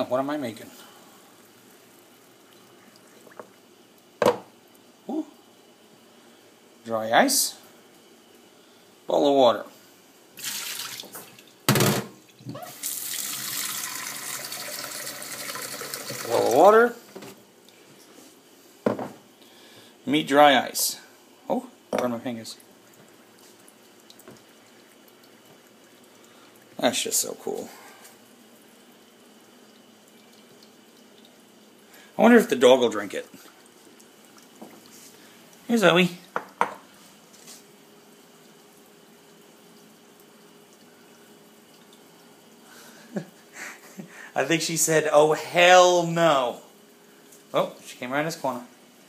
what am I making? Ooh. Dry ice. Bowl of water. Bowl of water. Meet dry ice. Oh, burn my fingers. That's just so cool. I wonder if the dog will drink it. Here's Zoe. I think she said, "Oh, hell no." Oh, she came around this corner.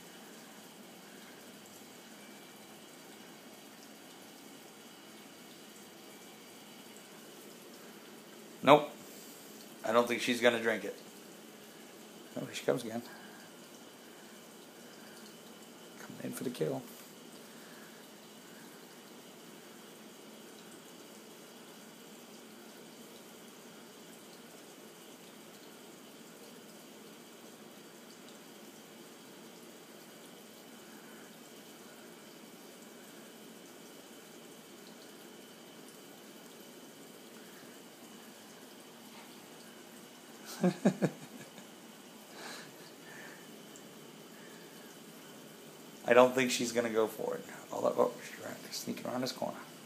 Nope. I don't think she's going to drink it. Oh, here she comes again. Coming in for the kill. I don't think she's going to go for it. Oh, she's sneaking around this corner.